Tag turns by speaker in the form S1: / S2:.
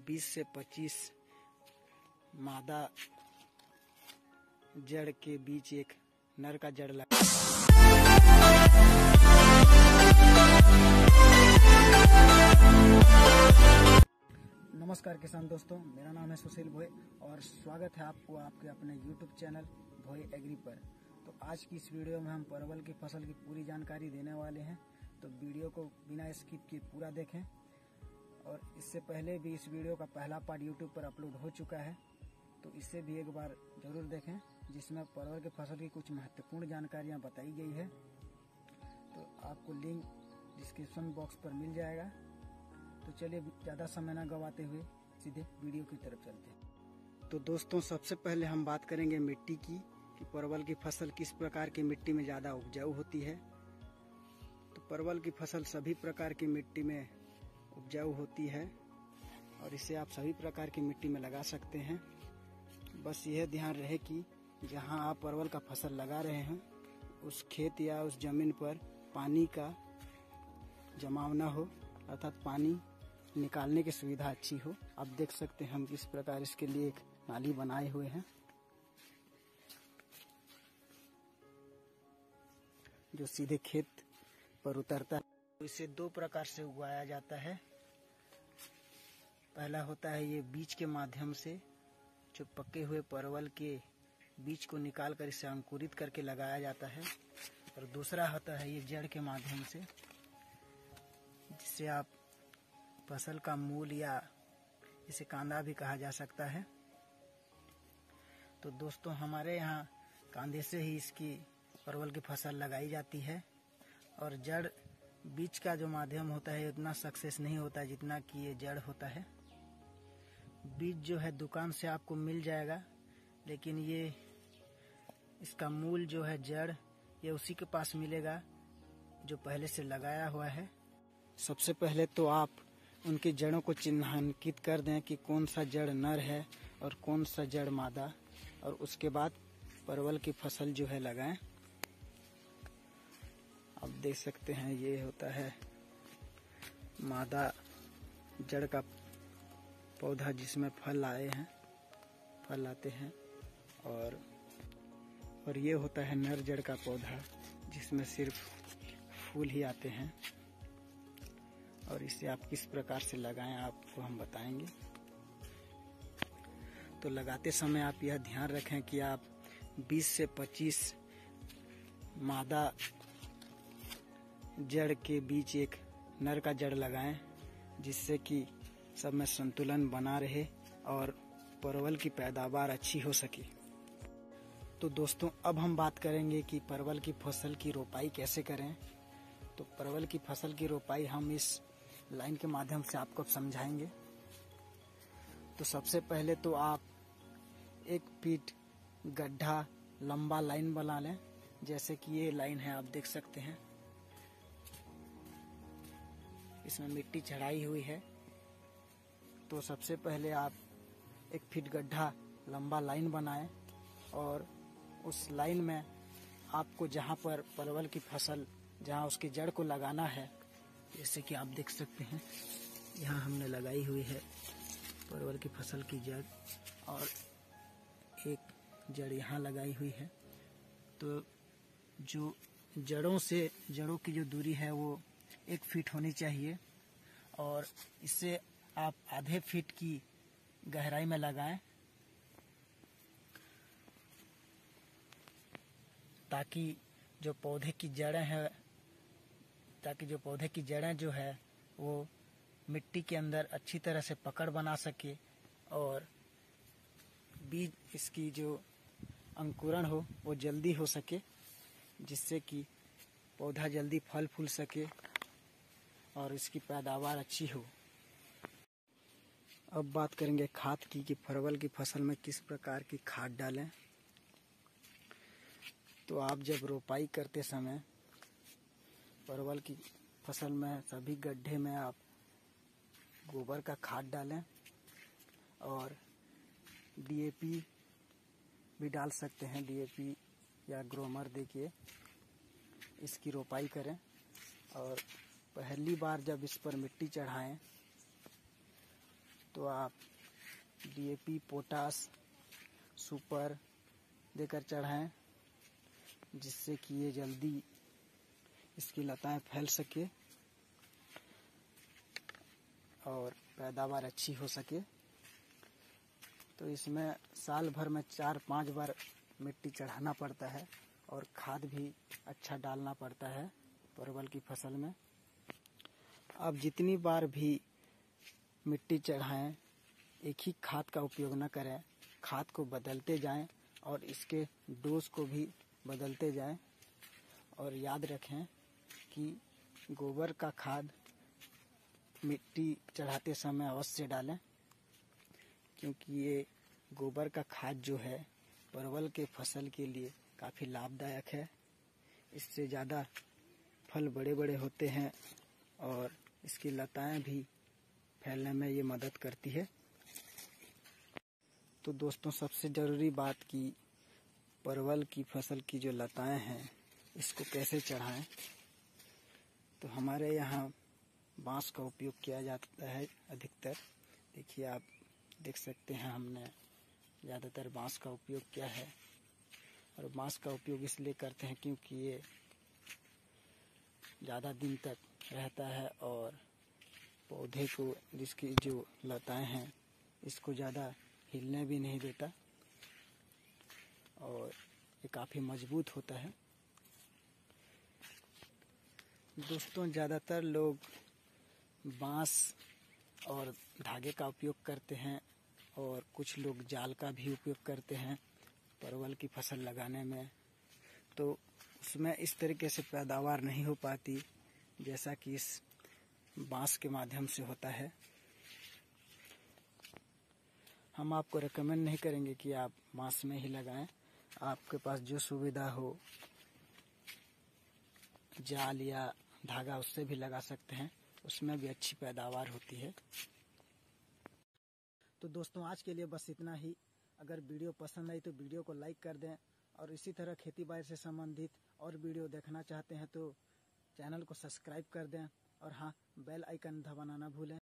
S1: 20 से 25 मादा जड़ के बीच एक नर का जड़ लगा। नमस्कार किसान दोस्तों, मेरा नाम है सुशील भोई और स्वागत है आपको आपके अपने YouTube चैनल भोई एग्री पर। तो आज की इस वीडियो में हम परवल की फसल की पूरी जानकारी देने वाले हैं, तो वीडियो को बिना स्किप किए पूरा देखें। और इससे पहले भी इस वीडियो का पहला पार्ट YouTube पर अपलोड हो चुका है, तो इसे भी एक बार जरूर देखें, जिसमें परवल की फसल की कुछ महत्वपूर्ण जानकारियाँ बताई गई है। तो आपको लिंक डिस्क्रिप्शन बॉक्स पर मिल जाएगा। तो चलिए ज़्यादा समय न गवाते हुए सीधे वीडियो की तरफ चलते हैं। तो दोस्तों, सबसे पहले हम बात करेंगे मिट्टी की, कि परवल की फसल किस प्रकार की मिट्टी में ज़्यादा उपजाऊ होती है। तो परवल की फसल सभी प्रकार की मिट्टी में उपजाऊ होती है और इसे आप सभी प्रकार की मिट्टी में लगा सकते हैं। बस यह ध्यान रहे कि जहां आप परवल का फसल लगा रहे हैं उस खेत या उस जमीन पर पानी का जमाव न हो, अर्थात पानी निकालने की सुविधा अच्छी हो। आप देख सकते हैं हम किस प्रकार इसके लिए एक नाली बनाए हुए हैं, जो सीधे खेत पर उतरता है। तो इसे दो प्रकार से उगाया जाता है। पहला होता है ये बीज के माध्यम से, जो पके हुए परवल के बीज को निकाल कर इसे अंकुरित करके लगाया जाता है। और दूसरा होता है ये जड़ के माध्यम से, जिससे आप फसल का मूल या इसे कांदा भी कहा जा सकता है। तो दोस्तों, हमारे यहाँ कांदे से ही इसकी परवल की फसल लगाई जाती है। और जड़ बीज का जो माध्यम होता है उतना सक्सेस नहीं होता जितना कि ये जड़ होता है। बीज जो है दुकान से आपको मिल जाएगा, लेकिन ये इसका मूल जो है जड़, ये उसी के पास मिलेगा जो पहले से लगाया हुआ है। सबसे पहले तो आप उनकी जड़ों को चिन्हांकित कर दें कि कौन सा जड़ नर है और कौन सा जड़ मादा, और उसके बाद परवल की फसल जो है लगाएं। आप देख सकते हैं ये होता है मादा जड़ का पौधा, जिसमें फल आते हैं। और ये होता है नर जड़ का पौधा, जिसमें सिर्फ फूल ही आते हैं। और इसे आप किस प्रकार से लगाएं आपको हम बताएंगे। तो लगाते समय आप यह ध्यान रखें कि आप 20 से 25 मादा जड़ के बीच एक नर का जड़ लगाएं, जिससे कि सब में संतुलन बना रहे और परवल की पैदावार अच्छी हो सके। तो दोस्तों, अब हम बात करेंगे कि परवल की फसल की रोपाई कैसे करें। तो परवल की फसल की रोपाई हम इस लाइन के माध्यम से आपको समझाएंगे। तो सबसे पहले तो आप 1 फीट गड्ढा लंबा लाइन बना लें, जैसे कि ये लाइन है, आप देख सकते हैं इसमें मिट्टी चढ़ाई हुई है। तो सबसे पहले आप 1 फीट गड्ढा लंबा लाइन बनाएं और उस लाइन में आपको जहां पर परवल की फसल, जहां उसकी जड़ को लगाना है, जैसे कि आप देख सकते हैं यहाँ हमने लगाई हुई है परवल की फसल की जड़, और एक जड़ यहाँ लगाई हुई है। तो जो जड़ों की जो दूरी है वो 1 फीट होनी चाहिए, और इससे आप आधे फीट की गहराई में लगाएं, ताकि जो पौधे की जड़ें जो है वो मिट्टी के अंदर अच्छी तरह से पकड़ बना सके, और बीज इसकी जो अंकुरण हो वो जल्दी हो सके, जिससे कि पौधा जल्दी फल फूल सके और इसकी पैदावार अच्छी हो। अब बात करेंगे खाद की, कि परवल की फसल में किस प्रकार की खाद डालें। तो आप जब रोपाई करते समय परवल की फसल में सभी गड्ढे में आप गोबर का खाद डालें, और DAP भी डाल सकते हैं, DAP या ग्रोमर देखिए इसकी रोपाई करें। और पहली बार जब इस पर मिट्टी चढ़ाएं तो आप DAP, पोटास, सुपर देकर चढ़ाएं, जिससे कि ये जल्दी इसकी लताएं फैल सके और पैदावार अच्छी हो सके। तो इसमें साल भर में 4-5 बार मिट्टी चढ़ाना पड़ता है और खाद भी अच्छा डालना पड़ता है परवल की फसल में। आप जितनी बार भी मिट्टी चढ़ाएं, एक ही खाद का उपयोग न करें, खाद को बदलते जाएं और इसके डोज को भी बदलते जाएं। और याद रखें कि गोबर का खाद मिट्टी चढ़ाते समय अवश्य डालें, क्योंकि ये गोबर का खाद जो है परवल के फसल के लिए काफ़ी लाभदायक है। इससे ज़्यादा फल बड़े बड़े होते हैं और इसकी लताएं भी फैलने में ये मदद करती है। तो दोस्तों, सबसे ज़रूरी बात कि परवल की फसल की जो लताएं हैं इसको कैसे चढ़ाएं। तो हमारे यहाँ बांस का उपयोग किया जाता है अधिकतर। देखिए, आप देख सकते हैं हमने ज़्यादातर बांस का उपयोग किया है। और बांस का उपयोग इसलिए करते हैं क्योंकि ये ज़्यादा दिन तक रहता है और पौधे को, जिसकी जो लताएं हैं, इसको ज़्यादा हिलने भी नहीं देता और ये काफ़ी मजबूत होता है। दोस्तों, ज़्यादातर लोग बांस और धागे का उपयोग करते हैं और कुछ लोग जाल का भी उपयोग करते हैं परवल की फसल लगाने में। तो उसमें इस तरीके से पैदावार नहीं हो पाती जैसा कि इस बांस के माध्यम से होता है। हम आपको रेकमेंड नहीं करेंगे कि आप बांस में ही लगाएं। आपके पास जो सुविधा हो, जाल या धागा, उससे भी लगा सकते हैं, उसमें भी अच्छी पैदावार होती है। तो दोस्तों, आज के लिए बस इतना ही। अगर वीडियो पसंद आई तो वीडियो को लाइक कर दें और इसी तरह खेती बाड़ी से संबंधित और वीडियो देखना चाहते हैं तो चैनल को सब्सक्राइब कर दें और हाँ, बेल आइकन दबाना ना भूलें।